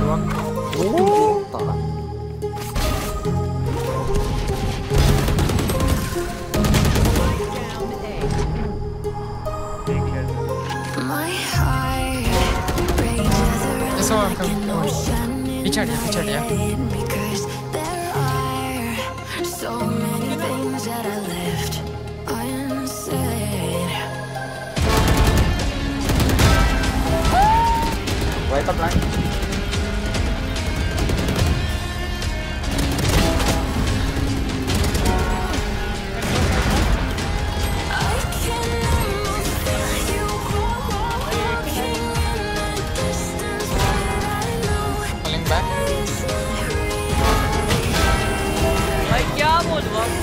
पीछे Hatia Wipe up line. Pulling back. भाई क्या बोल रहा हूँ?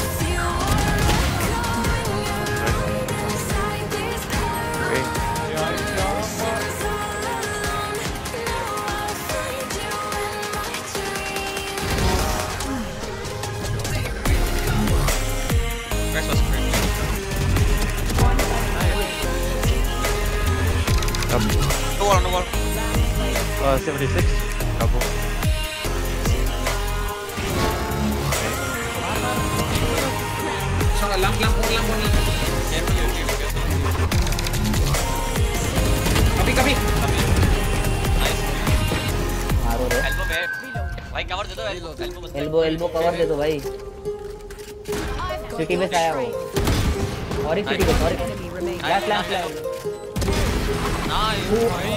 No wall. 76. Couple. Lamp. Copy. Nice. Elbow पे. भाई cover दे दो Elbow cover दे दो भाई. सिटी में आया वो. और एक सिटी में Last. Nice. भाई.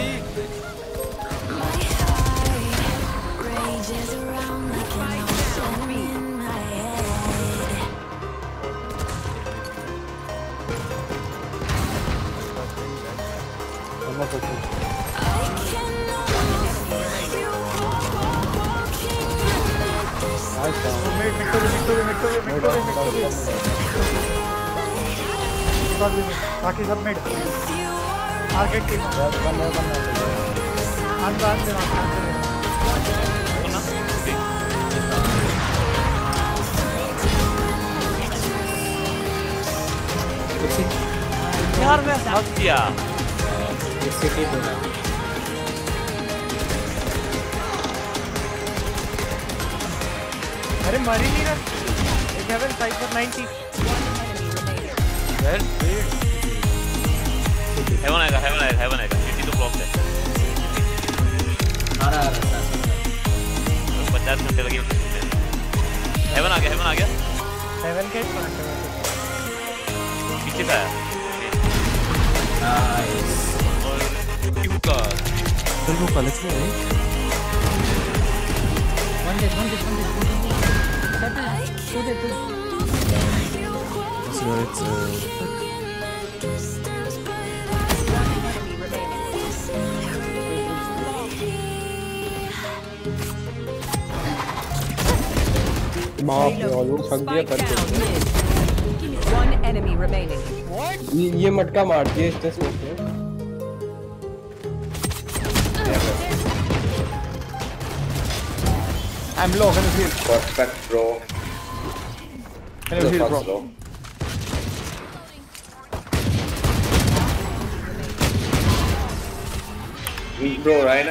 बाकी सब मिड आगे टीम यार मैं हक दिया अरे मर ही नहीं रहा 7/5 वेल हेवन आएगा सिटी तो ब्लॉक है आ रहा 50 घंटे लगे हेवन आ गया 7 के पीछे से आया नाइस और क्यू का Turbo let's go. One dead. That's right. One enemy remaining. ये मटका मार दिया इसने स्मोक में I'm low, can you heal? perfect bro Can you heal, bro? bro right